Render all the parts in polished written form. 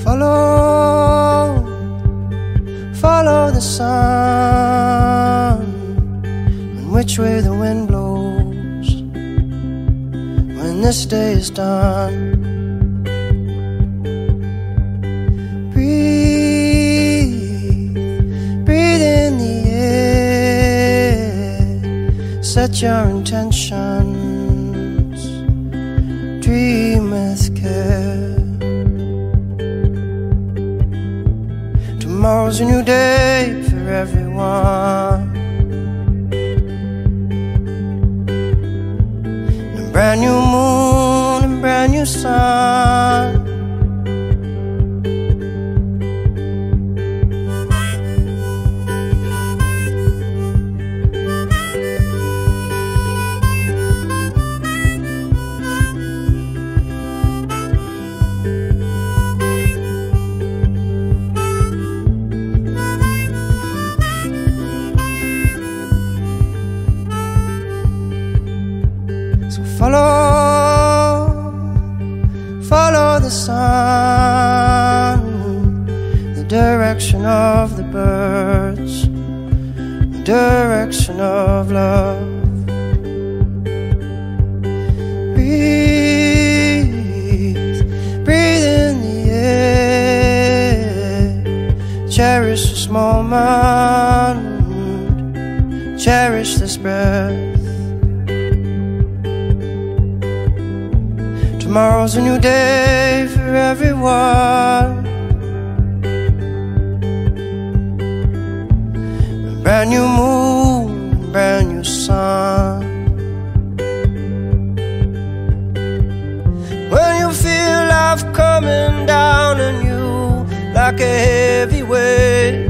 follow the sun, and which way the wind blows when this day is done. Breathe in the air, set your intentions, dream with care. Tomorrow's a new day for everyone, a brand new moon and brand new sun. Follow the sun, the direction of the birds, the direction of love. Breathe in the air, cherish this moment, cherish this breath. Tomorrow's a new day for everyone, a brand new moon, brand new sun. When you feel life coming down on you like a heavy weight,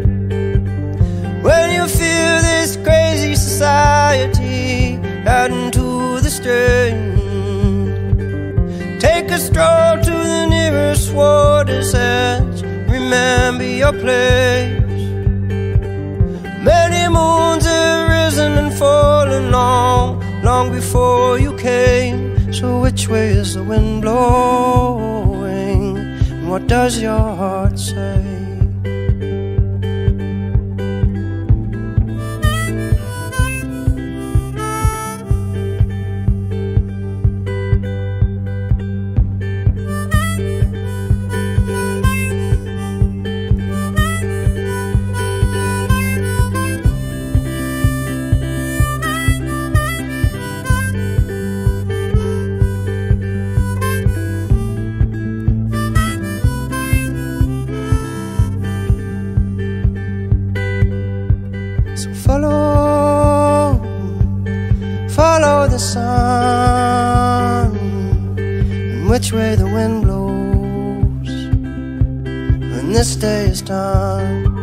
when you feel this crazy society adding to the strain, take a stroll to the nearest water's edge, remember your place. Many moons have risen and fallen long before you came. So which way is the wind blowing, and what does your heart say? Follow the sun, and which way the wind blows when this day is done.